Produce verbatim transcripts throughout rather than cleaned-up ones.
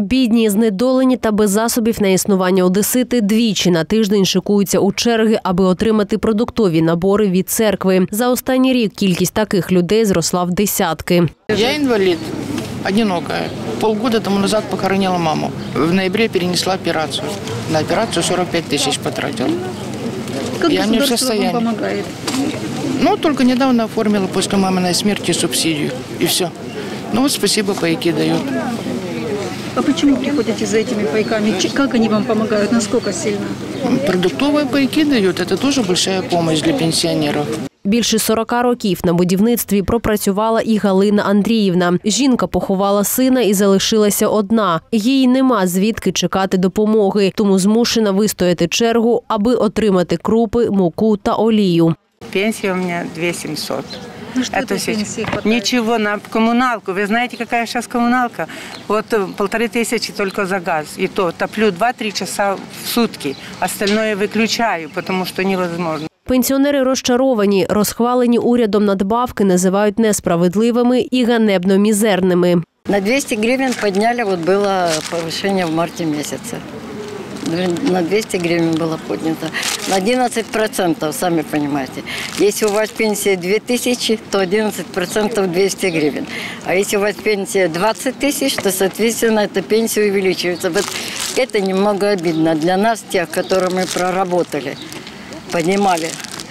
Бідні, знедолені та без засобів на існування одесити двічі на тиждень шикуються у черги, аби отримати продуктові набори від церкви. За останній рік кількість таких людей зросла в десятки. Я інвалід, одинокая. Полгода тому назад похоронила маму. В ноябре перенесла операцию. На операцию сорок пять тысяч потратила. Как я не в государство вам состоянии. помогает? Ну, только недавно оформила после маминой смерти субсидию. И все. Ну вот спасибо, пайки дают. А почему приходите за этими пайками? Как они вам помогают? Насколько сильно? Продуктовые пайки дают. Это тоже большая помощь для пенсионеров. Більше сорока років на будівництві пропрацювала і Галина Андріївна. Жінка поховала сина і залишилася одна. Їй нема звідки чекати допомоги, тому змушена вистояти чергу, аби отримати крупи, муку та олію. Пенсия у меня две тысячи семьсот. Ну что Это этой пенсии хватает? Ничего, на коммуналку. Вы знаете, какая сейчас коммуналка? Вот полторы тысячи только за газ. И то топлю два-три часа в сутки. Остальное выключаю, потому что невозможно. Пенсіонери розчаровані. Розхвалені урядом надбавки називають несправедливими і ганебно мізерними. На двести гривен подняли, вот было повышение в марте месяце. На двести гривен было поднято. На одиннадцать процентов, сами понимаете. Если у вас пенсия две тысячи, то одиннадцать процентов двести гривен. А если у вас пенсия двадцать тысяч, то, соответственно, эта пенсия увеличивается. Вот это немного обидно для нас, тех, которые мы проработали, поднимали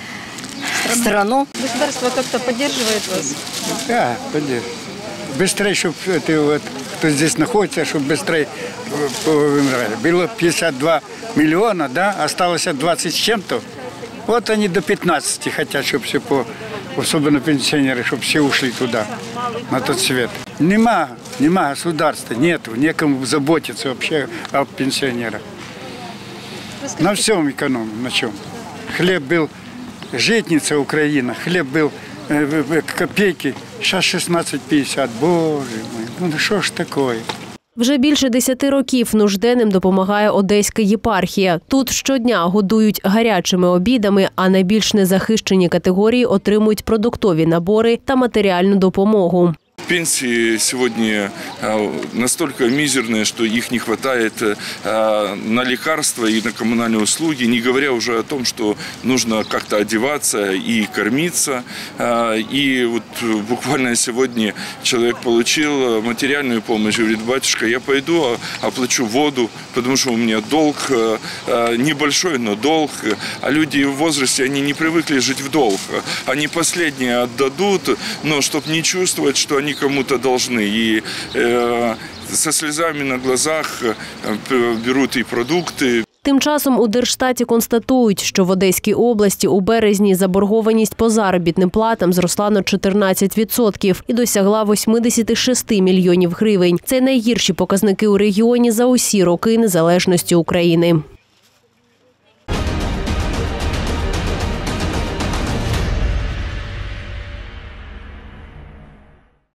страну. Государство как-то поддерживает вас? Да, поддерживает. Быстрее, чтобы это вот, кто здесь находится, чтобы быстрее умирали. Было пятьдесят два миллиона, да, осталось двадцать с чем-то. Вот они до пятнадцати хотят, чтобы все по, особенно пенсионеры, чтобы все ушли туда, на тот свет. Нема, нема государства, нету, некому заботиться вообще о пенсионерах. На всем экономим, на чем. Хлеб был, житница Украина, хлеб был э, копейки, сейчас шістнадцять п'ятдесят, боже мой, ну що ж таке? Вже більше десяти років нужденним допомагає Одеська єпархія. Тут щодня годують гарячими обідами, а найбільш незахищені категорії отримують продуктові набори та матеріальну допомогу. Пенсии сегодня настолько мизерные, что их не хватает на лекарства и на коммунальные услуги, не говоря уже о том, что нужно как-то одеваться и кормиться. И вот буквально сегодня человек получил материальную помощь, говорит: батюшка, я пойду оплачу воду, потому что у меня долг небольшой, но долг. А люди в возрасте, они не привыкли жить в долг. Они последние отдадут, но чтобы не чувствовать, что они кому-то должны. И э, со слезами на глазах берут и продукты. Тим часом у Держстаті констатують, що в Одеській області у березні заборгованість по заробітним платам зросла на чотирнадцять відсотків і досягла вісімдесят шість мільйонів гривень. Це найгірші показники у регіоні за усі роки незалежності України.